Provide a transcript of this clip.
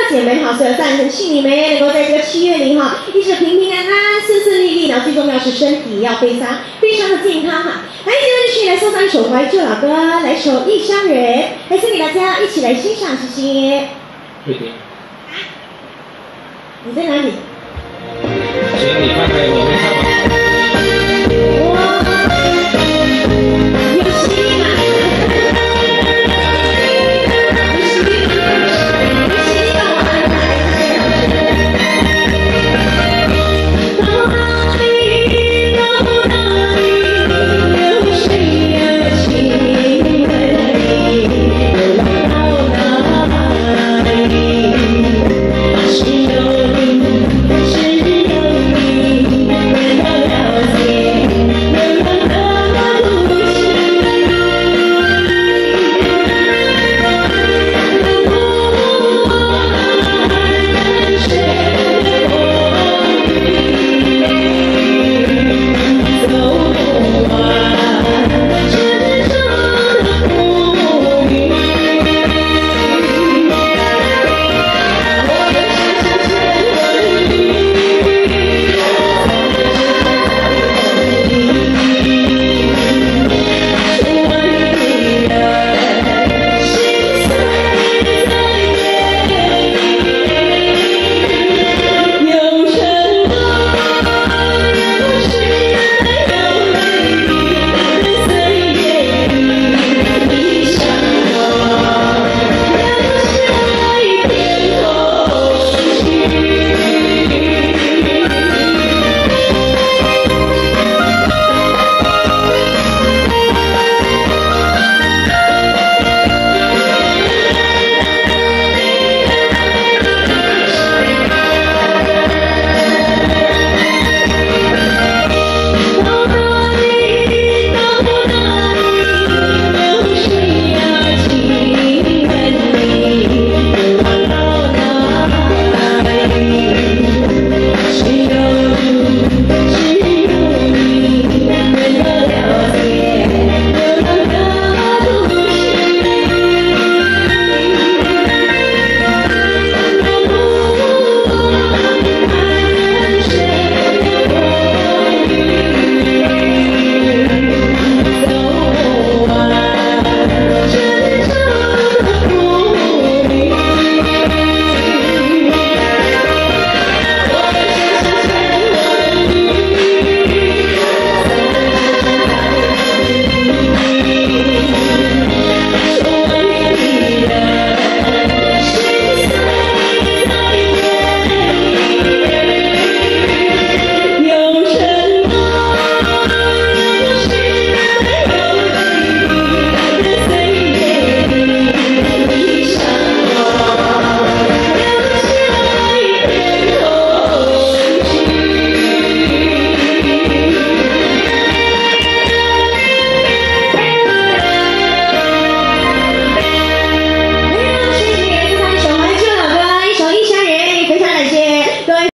姐妹好，所有赞成庆你们能够在这个7月里哈，一直平平安安、顺顺利利，然后最重要是身体要非常的健康哈。来，接着继续来送上一首怀旧老歌，来一首《异乡人》，来送给大家一起来欣赏，谢谢。 对的。 你在哪里？ 请你看看我。